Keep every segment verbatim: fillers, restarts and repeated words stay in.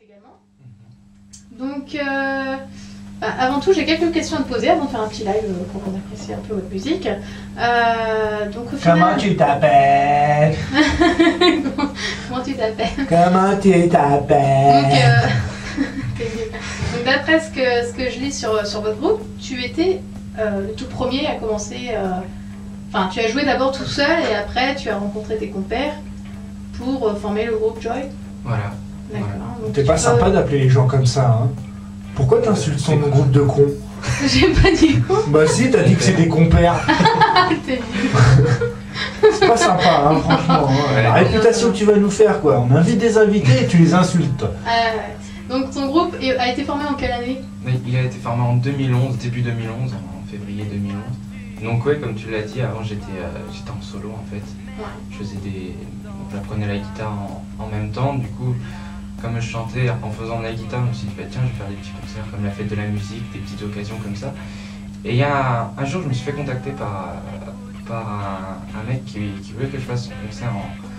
également. Donc, euh, bah, avant tout, j'ai quelques questions à te poser avant de faire un petit live euh, pour qu'on apprécie un peu votre musique. Euh, donc, au final... Comment tu t'appelles? Comment tu t'appelles? Comment tu t'appelles? Donc, euh... Donc d'après ce que, ce que je lis sur, sur votre groupe, tu étais euh, le tout premier à commencer... Euh... Enfin, tu as joué d'abord tout seul et après tu as rencontré tes compères pour euh, former le groupe Joy. Voilà. D'accord. Voilà. T'es pas peux... sympa d'appeler les gens comme ça, hein? Pourquoi t'insultes ton groupe de cons? J'ai pas dit con. Bah si, t'as dit que c'est des compères. T'es C'est pas sympa, hein, franchement. Hein. Ouais, la réputation que tu vas nous faire, quoi. On invite des invités et tu les insultes. Euh, donc ton groupe a été formé en quelle année? Il a été formé en deux mille onze, début deux mille onze, en février deux mille onze. Donc ouais, comme tu l'as dit, avant j'étais euh, j'étais en solo en fait. Ouais. Je faisais des... J'apprenais la guitare en, en même temps, du coup, comme je chantais en faisant de la guitare, je me suis dit, bah, tiens, je vais faire des petits concerts comme la fête de la musique, des petites occasions comme ça. Et il y a un, un jour, je me suis fait contacter par, par un, un mec qui, qui voulait que je fasse son concert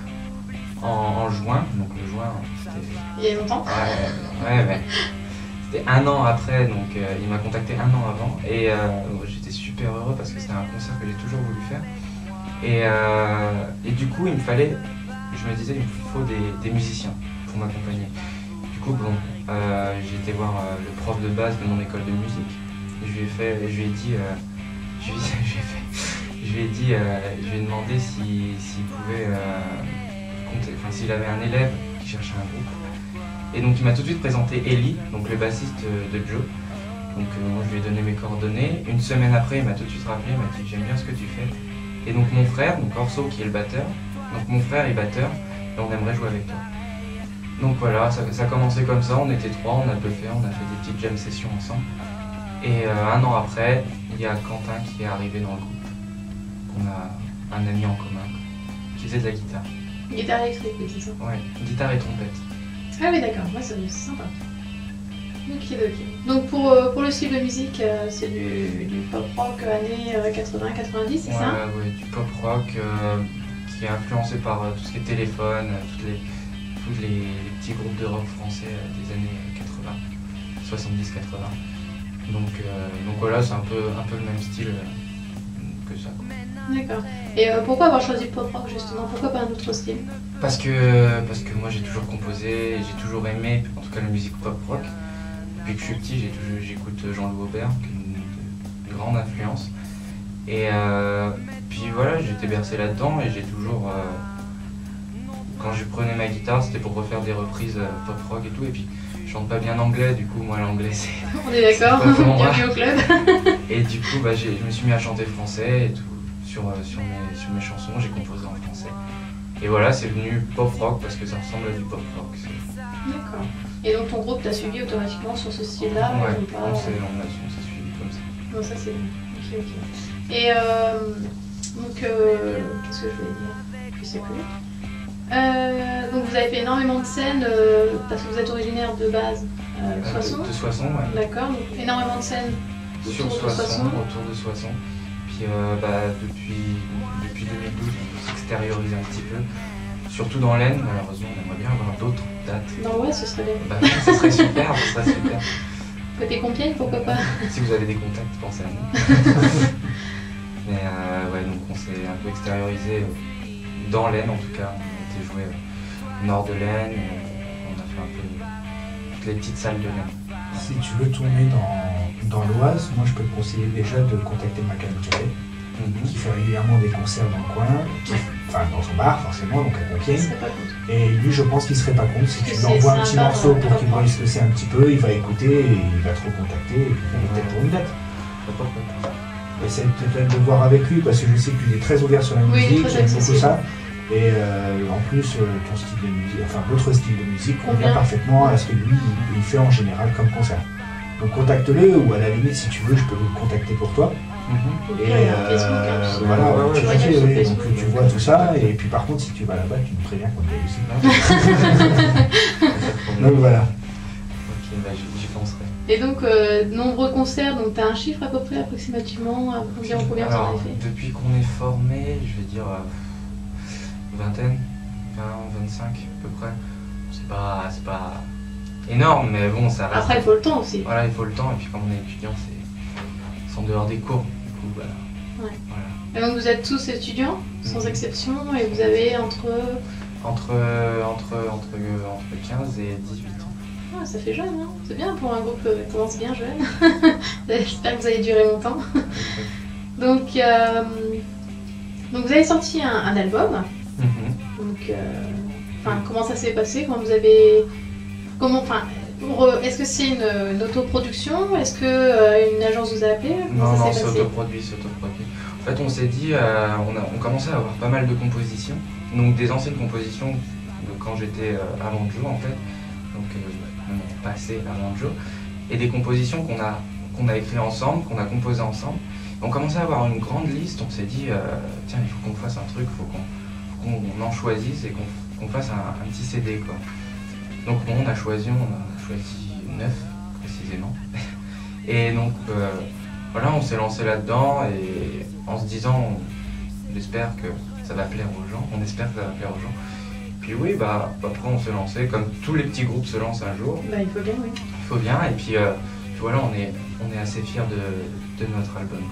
en, en, en juin. Donc le juin, c'était... Il y a longtemps? Ouais, ouais, ouais. C'était un an après, donc euh, il m'a contacté un an avant. Et euh, j'étais super heureux parce que c'était un concert que j'ai toujours voulu faire. Et, euh, et du coup, il me fallait, je me disais, il me faut des, des musiciens pour m'accompagner. Du coup, bon, euh, j'ai été voir euh, le prof de base de mon école de musique. Je lui ai fait, je lui ai dit, euh, je lui ai, je lui ai fait, je lui ai dit, euh, je lui ai demandé s'il si, si pouvait euh, compter, enfin s'il avait un élève qui cherchait un groupe. Et donc il m'a tout de suite présenté Eli, donc le bassiste de Joe. Donc euh, moi je lui ai donné mes coordonnées. Une semaine après, il m'a tout de suite rappelé, il m'a dit j'aime bien ce que tu fais. Et donc mon frère, donc Orso qui est le batteur, donc mon frère est batteur et on aimerait jouer avec toi. Donc voilà, ça, ça a commencé comme ça, on était trois, on a bluffé, on a fait des petites jam sessions ensemble. Et euh, un an après, il y a Quentin qui est arrivé dans le groupe. On a un ami en commun qui faisait de la guitare. Guitare électrique, oui, c'est ça? Ouais, guitare et trompette. Ah oui, d'accord, moi c'est sympa. Ok, ok. Donc pour, euh, pour le style de musique, euh, c'est du, du pop rock années euh, quatre-vingts quatre-vingt-dix, c'est ouais, ça? Ouais, du pop rock euh, qui est influencé par euh, tout ce qui est téléphone, euh, toutes les, tous les, les petits groupes de rock français euh, des années quatre-vingts, soixante-dix quatre-vingts. Donc, euh, donc voilà, c'est un peu, un peu le même style euh, que ça. D'accord. Et euh, pourquoi avoir choisi le pop rock justement? Pourquoi pas un autre style? Parce que, parce que moi j'ai toujours composé, j'ai toujours aimé, en tout cas la musique pop rock. Depuis que je suis petit, j'écoute Jean-Louis Aubert, qui est une, une grande influence. Et euh, puis voilà, j'étais bercé là-dedans et j'ai toujours... Euh, quand je prenais ma guitare, c'était pour refaire des reprises euh, pop rock et tout. Et puis je chante pas bien anglais, du coup moi l'anglais c'est... On est d'accord, bienvenue au club. Et du coup bah, je me suis mis à chanter français et tout, sur, euh, sur, mes, sur mes chansons, j'ai composé en français. Et voilà, c'est venu pop rock parce que ça ressemble à du pop rock. D'accord. Et donc ton groupe t'a suivi automatiquement sur ce style-là? Ouais, ou pas? on s'est suivi comme ça. Bon, ça c'est bien. Ok, ok. Et euh, donc, euh, qu'est-ce que je voulais dire? Je sais plus. Euh, donc vous avez fait énormément de scènes euh, parce que vous êtes originaire de base euh, de Soissons. De, de Soissons, ouais. D'accord, donc énormément de scènes sur Soissons, autour de Soissons. Puis euh, bah, depuis, depuis deux mille douze, on s'extériorise un petit peu. Surtout dans l'Aisne, malheureusement, on aimerait bien avoir d'autres dates. Non, ouais, ce serait bien. Bah, ce serait super, ce serait super. Côté Compiègne, pourquoi pas? Si vous avez des contacts, pensez à nous. Mais euh, ouais, donc on s'est un peu extériorisé dans l'Aisne en tout cas. On a été joué au nord de l'Aisne, on a fait un peu toutes les petites salles de l'Aisne. Si tu veux tourner dans, dans l'Oise, moi je peux te conseiller déjà de contacter Macan Carré, mm-hmm. qui fait régulièrement des concerts dans le coin, qui, enfin dans son bar forcément, donc à Compiègne. Et lui je pense qu'il serait pas contre si tu lui envoies un petit morceau pour qu'il voit se laisser un petit peu, il va écouter et il va te recontacter et puis peut-être pour une date. Essaye peut-être de voir avec lui parce que je sais qu'il est très ouvert sur la musique, oui, j'aime beaucoup ça. Et euh, en plus, euh, ton style de musique, enfin votre style de musique convient parfaitement à ce que lui il, il fait en général comme concert. Donc contacte-le ou à la limite si tu veux, je peux le contacter pour toi. Mm-hmm. Et euh, Facebook, voilà, ouais, ouais, tu, ouais, fais, ouais, donc tu vois tout ça. Et puis par contre, si tu vas là-bas, tu me préviens qu'on y est aussi. Donc voilà. Ok, bah, j'y penserai. Et donc, euh, nombreux concerts, donc tu as un chiffre à peu près approximativement, environ combien tu en as fait? Depuis qu'on est formé, je vais dire euh, vingtaine, vingt, vingt-cinq à peu près. C'est pas, c'est pas énorme, mais bon, ça reste... Après, il faut le temps aussi. Voilà, il faut le temps, et puis quand on est étudiant, c'est en dehors des cours, du coup, voilà. Ouais. Voilà. Et donc vous êtes tous étudiants, sans mmh. exception, et vous avez entre... Entre, entre, entre, entre quinze et dix-huit ans. Ah, ça fait jeune, hein. C'est bien pour un groupe qui commence bien jeune. J'espère que vous allez durer longtemps. donc, euh, donc vous avez sorti un, un album. Mm-hmm. Donc, euh, comment ça s'est passé? Comment vous avez... Comment, est-ce que c'est une, une autoproduction? Est-ce que euh, une agence vous a appelé? Non, non, c'est autoproduit, c'est autoproduit. En fait, on s'est dit, euh, on, a, on commençait à avoir pas mal de compositions. Donc des anciennes compositions de quand j'étais euh, à Manjo en fait, donc euh, passé à Manjo, et des compositions qu'on a, qu'on a écrites ensemble, qu'on a composées ensemble. Et on commençait à avoir une grande liste, on s'est dit, euh, tiens, il faut qu'on fasse un truc, il faut qu'on qu'on en choisisse et qu'on qu'on fasse un, un petit C D quoi. Donc bon, on a choisi, on a choisi neuf précisément. Et donc euh, voilà, on s'est lancé là-dedans et en se disant, j'espère que ça va plaire aux gens, on espère que ça va plaire aux gens. Puis oui, bah après on s'est lancé, comme tous les petits groupes se lancent un jour. Bah il faut bien, oui. Il faut bien, et puis, euh, puis voilà, on est, on est assez fiers de, de notre album.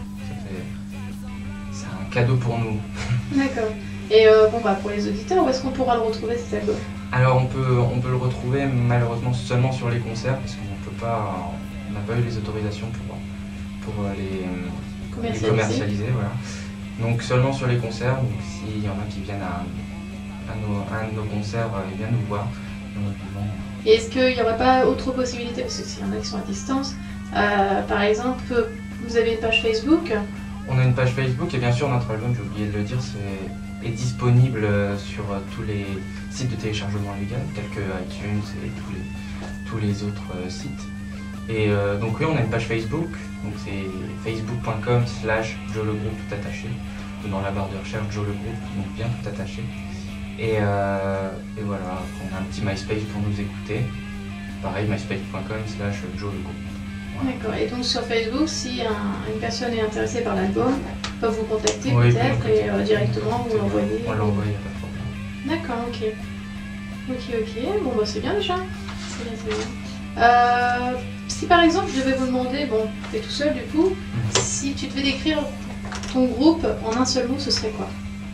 C'est un cadeau pour nous. D'accord. Et euh, bon bah pour les auditeurs, où est-ce qu'on pourra le retrouver cet album? Alors on peut, on peut le retrouver malheureusement seulement sur les concerts, parce qu'on ne peut pas, on n'a pas eu les autorisations pour, pour les, commercialiser. les commercialiser. Voilà. Donc seulement sur les concerts, donc s'il y en a qui viennent à, à, nos, à un de nos concerts, ils viennent nous voir. Et est-ce qu'il n'y aurait pas autre possibilité, parce que s'il y en a qui sont à distance, euh, par exemple, vous avez une page Facebook? On a une page Facebook et bien sûr notre album, j'ai oublié de le dire, c'est, est disponible sur tous les sites de téléchargement légal, tels que iTunes et tous les, tous les autres sites. Et euh, donc oui, on a une page Facebook, donc c'est facebook point com slash Joe Le Groupe tout attaché, ou dans la barre de recherche Joe Le Groupe, donc bien tout attaché. Et, euh, et voilà, on a un petit MySpace pour nous écouter, pareil myspace point com slash Joe Le Groupe. Voilà. D'accord, et donc sur Facebook, si un, une personne est intéressée par l'album, peut vous contacter oui, peut-être et euh, directement vous l'envoyer. On l'envoie, il n'y a pas de problème. D'accord, ok. Ok, ok, bon bah c'est bien déjà. C'est bien, c'est bien. Euh, si par exemple je devais vous demander, bon, tu es tout seul du coup, mmh. si tu devais décrire ton groupe en un seul mot, ce serait quoi?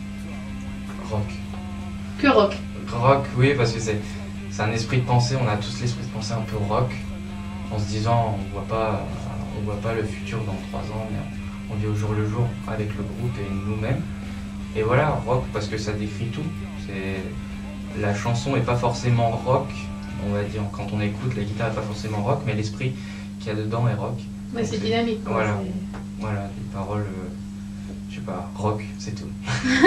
Rock. Que rock? Rock, oui, parce que c'est un esprit de pensée, on a tous l'esprit de pensée un peu rock, en se disant on voit pas, on voit pas le futur dans trois ans, mais on vit au jour le jour avec le groupe et nous-mêmes. Et voilà, rock parce que ça décrit tout. La chanson est pas forcément rock, on va dire, quand on écoute, la guitare est pas forcément rock, mais l'esprit qu'il y a dedans est rock. Ouais, c'est dynamique. Quoi, voilà, voilà, les paroles, euh, je sais pas, rock, c'est tout.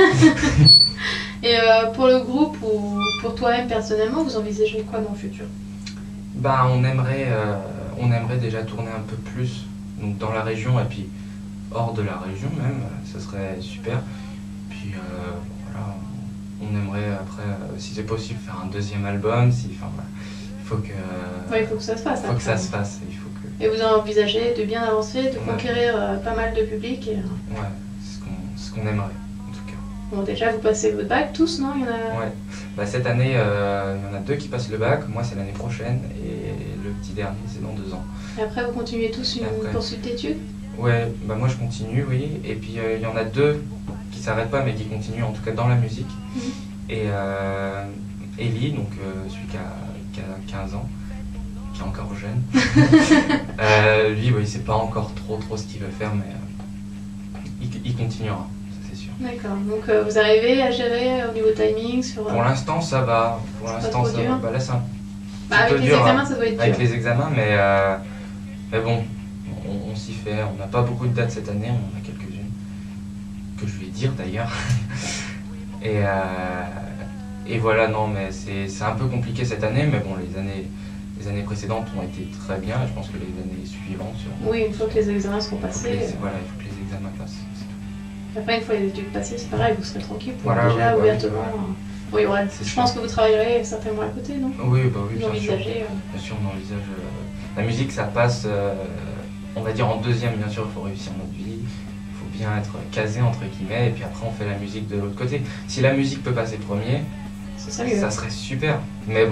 Et euh, pour le groupe ou pour toi-même personnellement, vous envisagez quoi dans le futur? Bah, on aimerait, euh, on aimerait déjà tourner un peu plus, donc dans la région et puis hors de la région même, ce serait super. Puis euh, voilà, on aimerait après, euh, si c'est possible, faire un deuxième album. Si, enfin, voilà. Il faut que, ouais, il faut que ça se fasse. Il faut que ça se fasse. Il faut que... Et vous envisagez de bien avancer, de ouais. conquérir euh, pas mal de public et... Ouais, c'est ce qu'on ce qu'on aimerait en tout cas. Bon, déjà vous passez votre bac tous, non? Il y en a... Ouais, bah, cette année, euh, il y en a deux qui passent le bac, moi c'est l'année prochaine et le petit dernier c'est dans deux ans. Et après vous continuez tous une après... poursuite d'études? Ouais, bah moi je continue, oui, et puis euh, il y en a deux qui s'arrêtent pas mais qui continuent en tout cas dans la musique. Mmh. Et euh, Ellie, donc euh, celui qui a, qui a quinze ans, qui est encore jeune, euh, lui ouais, il sait pas encore trop trop ce qu'il veut faire mais euh, il, il continuera. D'accord, donc euh, vous arrivez à gérer au niveau timing sur... Pour l'instant ça va, pour l'instant ça va. Bah, là c'est un bah, avec peu les dur, examens ça doit être dur. Avec les examens, mais, euh, mais bon, on, on s'y fait. On n'a pas beaucoup de dates cette année, on en a quelques-unes, que je vais dire d'ailleurs. et, euh, et voilà, non, mais c'est un peu compliqué cette année, mais bon, les années, les années précédentes ont été très bien, et je pense que les années suivantes seront... Oui, une fois que les examens seront passés... Les, voilà, il faut que les examens passent. Après, une fois les études passées, c'est pareil, vous serez tranquille pour voilà, déjà oui, ouvertement. Oui, oui, ouais. Je pense que vous travaillerez certainement à côté, non? Oui, bah oui, vous bien envisagez, sûr. Euh... Bien sûr, on envisage. Euh... La musique, ça passe, euh, on va dire en deuxième, bien sûr, il faut réussir notre vie, il faut bien être casé, entre guillemets, et puis après, on fait la musique de l'autre côté. Si la musique peut passer premier, ça, ça serait super. Mais bon,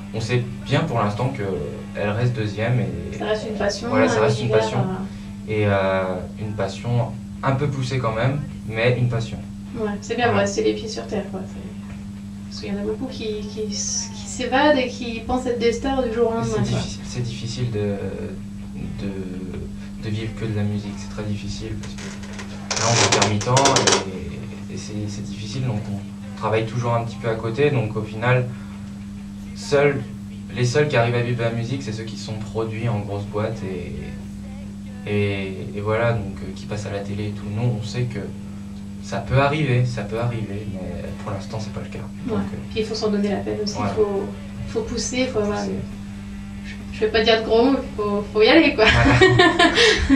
on sait bien pour l'instant qu'elle reste deuxième. Et, ça reste une passion. Voilà, ça reste une passion. Euh... Et euh, une passion un peu poussée quand même, mais une passion. Ouais, c'est bien, ouais, c'est les pieds sur terre. Quoi. Parce qu'il y en a beaucoup qui, qui, qui s'évadent et qui pensent être des stars du jour au lendemain. C'est difficile, c'est difficile de, de, de vivre que de la musique, c'est très difficile parce que là on est intermittent et, et c'est difficile, donc on travaille toujours un petit peu à côté, donc au final, seuls, les seuls qui arrivent à vivre de la musique, c'est ceux qui sont produits en grosses boîtes et, et, et voilà, donc qui passent à la télé et tout. Nous on sait que ça peut arriver, ça peut arriver, mais pour l'instant c'est pas le cas. Ouais. Donc, puis il faut s'en donner la peine aussi, il voilà. faut, faut pousser, il faut avoir... Le... Je vais pas dire de gros mots, il faut, faut y aller quoi. Voilà.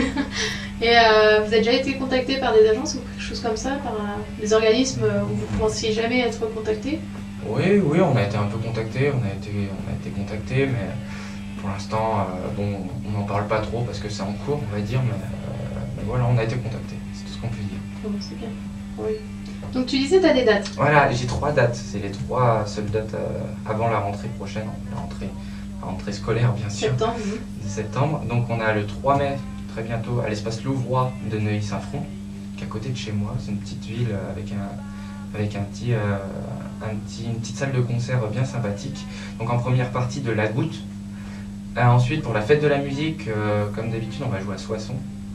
Et euh, vous avez déjà été contacté par des agences ou quelque chose comme ça, par euh, des organismes où vous ne pensiez jamais être contacté? Oui, oui, on a été un peu contacté, on a été, on a été contacté, mais pour l'instant, euh, bon, on n'en parle pas trop parce que c'est en cours, on va dire, mais, euh, mais voilà, on a été contacté, c'est tout ce qu'on peut dire. Oh, c'est bien. Oui. Donc tu disais tu as des dates. Voilà, j'ai trois dates, c'est les trois seules dates euh, avant la rentrée prochaine, la rentrée, la rentrée scolaire bien sûr. Septembre. De septembre. Donc on a le trois mai, très bientôt, à l'espace Louvroy de Neuilly-Saint-Front, qui est à côté de chez moi. C'est une petite ville avec, un, avec un petit, euh, un petit, une petite salle de concert bien sympathique. Donc en première partie de La Goutte. Euh, ensuite pour la fête de la musique, euh, comme d'habitude on va jouer à Soissons.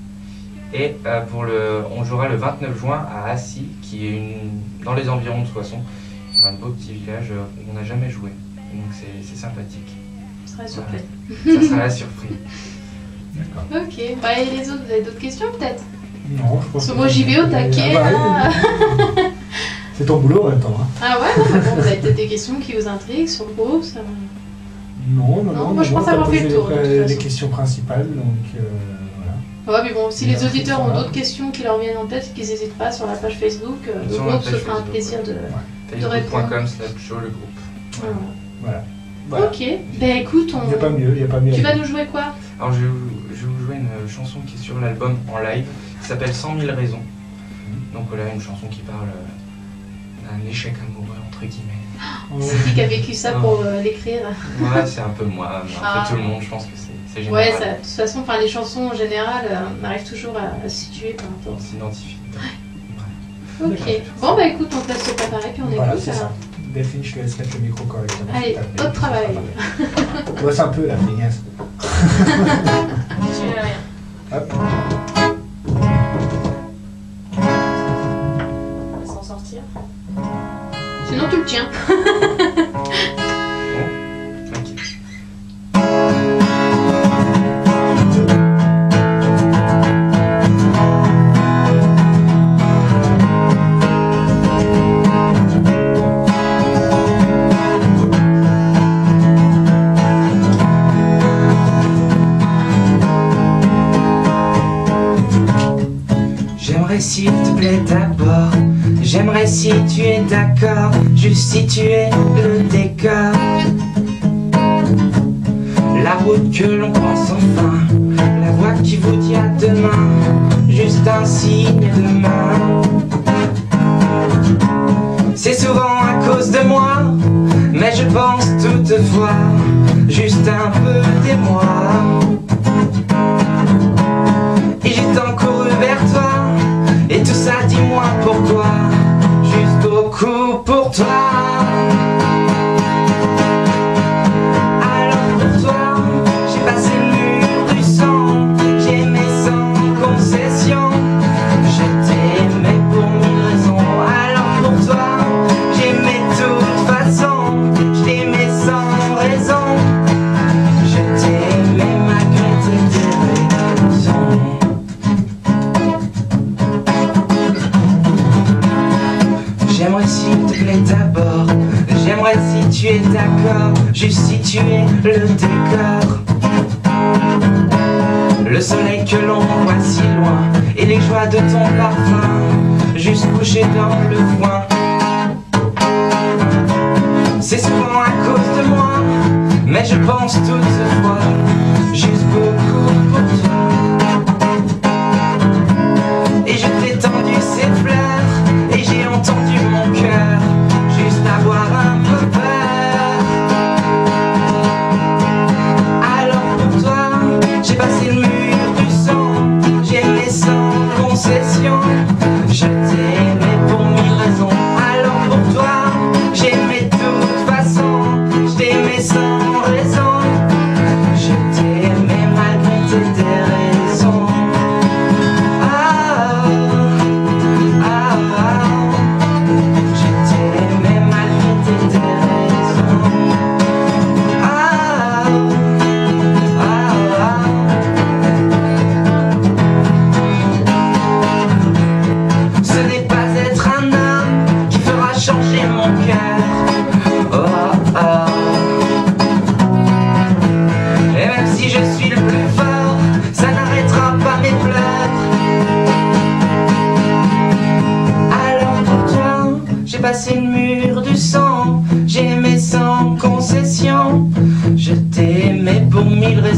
Et euh, pour le, on jouera le vingt-neuf juin à Assy, qui est une, dans les environs de Soissons, un beau petit village où on n'a jamais joué. Donc c'est sympathique. Ça sera la surprise. Voilà. Ça sera la surprise. D'accord. Ok. Bah, et les autres, vous avez d'autres questions peut-être? Non, je pense que... que... moi j'y vais au taquet. Ah bah, oui. C'est ton boulot en même temps. Hein. Ah ouais, non, bon, vous avez peut-être des questions qui vous intriguent sur le groupe ça... Non, non, non. Non, moi je non, pense avoir fait le tour. Les, les questions principales, donc... Euh... Ouais, mais bon, si les auditeurs ont d'autres questions qui leur viennent en tête, qu'ils n'hésitent pas sur la page Facebook, euh, le groupe se fera un plaisir de, ouais. de répondre. facebook point com slash show le groupe. Voilà. Voilà. Voilà. Ok, ben écoute, on... Il n'y a pas mieux, il n'y a pas mieux. Tu vas nous jouer quoi? Alors je vais, vous, je vais vous jouer une chanson qui est sur l'album en live, qui s'appelle cent mille raisons. Donc voilà, une chanson qui parle d'un échec amoureux, entre guillemets. Oh, c'est qui qui a vécu ça pour euh, l'écrire? Ouais, c'est un peu moi, mais un ah. peu tout le monde, je pense que c'est... Ouais, ça, de toute façon, enfin, les chansons en général, euh, on arrive toujours à, à se situer par rapport. On s'identifie. Ouais. Ok. Bon, bah écoute, on te laisse se préparer puis on voilà, écoute. Alors. Delphine, je te laisse mettre le micro correctement. Allez, autre travail. Bosse un peu la feignasse. Je rien. Hop. On va s'en sortir. Sinon, tu le tiens. S'il te plaît d'abord, j'aimerais si tu es d'accord, juste si tu es le décor. La route que l'on pense enfin, la voix qui vous dit à demain, juste un signe de main. C'est souvent à cause de moi, mais je pense toutefois, juste un peu d'émoi. Et j'ai tant couru vers toi, et tout ça, dis-moi pourquoi, juste beaucoup pour toi. Alors pour toi, j'ai passé le mur du sang, j'ai aimé sans concession, je t'aimais pour mille raisons. Alors pour toi, j'aimais de toute façon, je t'aimais sans raison, je t'aimais malgré tes raisons. J'aimerais s'il te plaît d'abord, j'aimerais si tu es d'accord, juste si tu es le décor. Le soleil que l'on voit si loin, et les joies de ton parfum, juste couché dans le foin. C'est souvent à cause de moi, mais je pense toutefois, juste beaucoup pour toi. Et je t'ai tendu ces fleurs, et j'ai entendu mon cœur juste avoir un peu peur.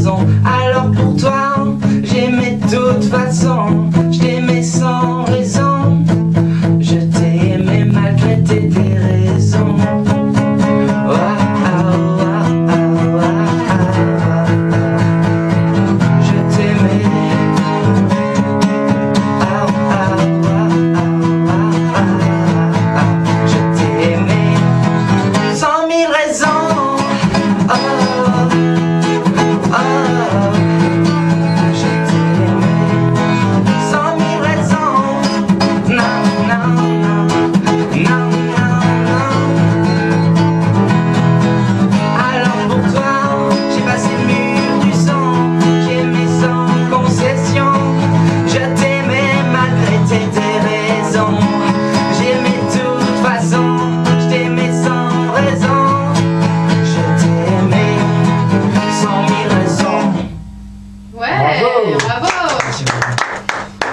raison. Alors pour toi, j'aimais de toute façon, je t'aimais sans raison. Je t'ai aimé malgré tes déraisons. Oh, oh, oh, oh, oh, oh, oh. Je t'aimais. Oh, oh, oh, oh, oh, oh, oh. Je t'ai aimé cent mille raisons. Oh, oh, oh. Je t'ai aimé cent mille raisons. Non, non, non, non, non, non. Alors pour toi, j'ai passé le mur du sang, j'ai aimé sans concession. Je t'aimais malgré tes déraisons. J'aimais de toute façon, je t'aimais sans raison. Je t'aimais cent mille raisons. Ouais, Bravo. bravo. Merci beaucoup.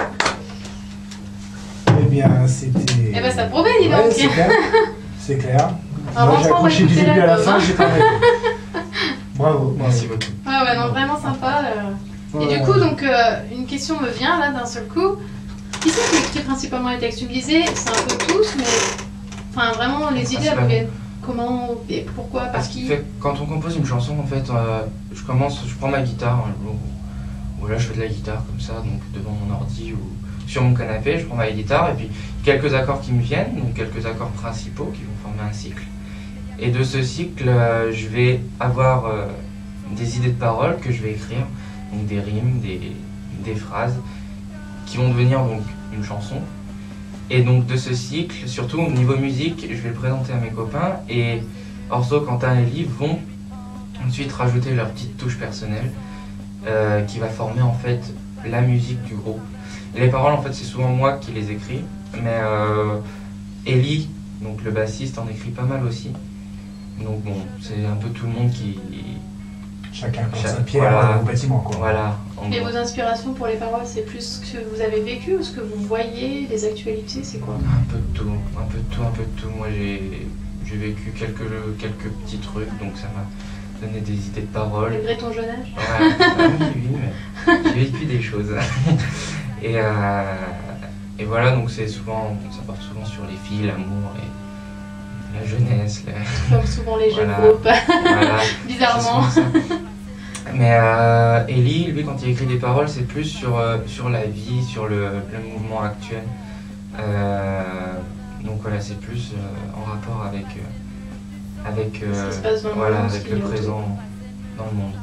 Eh bien, c'était. Eh ben ça promet, dis Ouais, donc. c'est clair. C'est clair. Ah, Moi, bon, j'ai on va accroché du écouter début à la l'album, fin, hein. j'ai pas arrêté. Bravo. Merci bravo. beaucoup. Ouais, ouais, non, vraiment sympa. euh. Et Ouais. du coup, donc, euh, une question me vient là d'un seul coup. Qui c'est qui écrit principalement les textes? Tu me disais, c'est un peu tous, mais. Enfin, vraiment, les idées, elles vous viennent comment et pourquoi? Par Parce qu'il qui? fait, quand on compose une chanson, en fait, euh, je commence, je prends ma guitare, un jour où, où là je fais de la guitare comme ça, donc devant mon ordi ou sur mon canapé, je prends ma guitare et puis quelques accords qui me viennent, donc quelques accords principaux qui vont former un cycle. Et de ce cycle, euh, je vais avoir euh, des idées de paroles que je vais écrire, donc des rimes, des, des phrases qui vont devenir donc une chanson. Et donc de ce cycle, surtout au niveau musique, je vais le présenter à mes copains et Orso, Quentin et Ellie vont ensuite rajouter leur petite touche personnelle euh, qui va former en fait la musique du groupe. Et les paroles en fait c'est souvent moi qui les écris, mais euh, Ellie, donc le bassiste, en écrit pas mal aussi. Donc bon, c'est un peu tout le monde qui... Chacun porte Chaque- sa pierre voilà. au bâtiment, quoi. Voilà. en Et gros. vos inspirations pour les paroles, c'est plus ce que vous avez vécu ou ce que vous voyez, les actualités, c'est quoi? Un peu de tout, un peu de tout, un peu de tout. Moi j'ai j'ai vécu quelques, quelques petits trucs, donc ça m'a donné des idées de paroles. Malgré ton jeune âge? Ouais, bah oui, oui, mais j'ai vécu des choses. Et, euh, et voilà, donc c'est souvent, ça porte souvent sur les filles, l'amour et la jeunesse. la- Comme souvent les jeunes Voilà. groupes, Voilà, bizarrement. c'est souvent ça. Mais euh, Ellie, lui, quand il écrit des paroles, c'est plus sur, euh, sur la vie, sur le, le mouvement actuel. Euh, donc voilà, c'est plus euh, en rapport avec, euh, avec, euh, Ce qui se passe dans le voilà, monde, ce avec qui le est autour. présent dans le monde.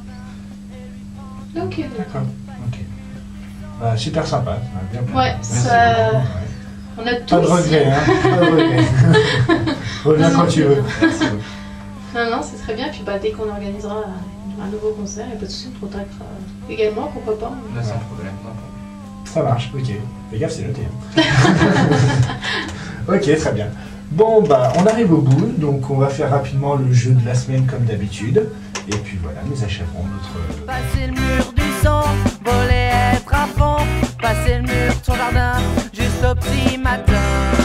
Ok, d'accord. D'accord. Ok. Bah, super sympa. Ça m'a bien plu. Ouais, Merci ça. Ouais. On a tous. Pas de regret, hein. Pas de regret. Reviens quand tu veux. Merci beaucoup. Non, non, c'est très bien. Puis bah, dès qu'on organisera un nouveau concert, il n'y a pas de souci, on te contactera également, pourquoi pas. Là, sans problème, sans problème. Ça marche, ok. Fais gaffe, c'est noté. hein. Ok, très bien. Bon, bah, on arrive au bout, donc on va faire rapidement le jeu de la semaine comme d'habitude. Et puis voilà, nous achèverons notre... Passer le mur du son, voler, être à fond. Passer le mur de son jardin, juste au petit matin.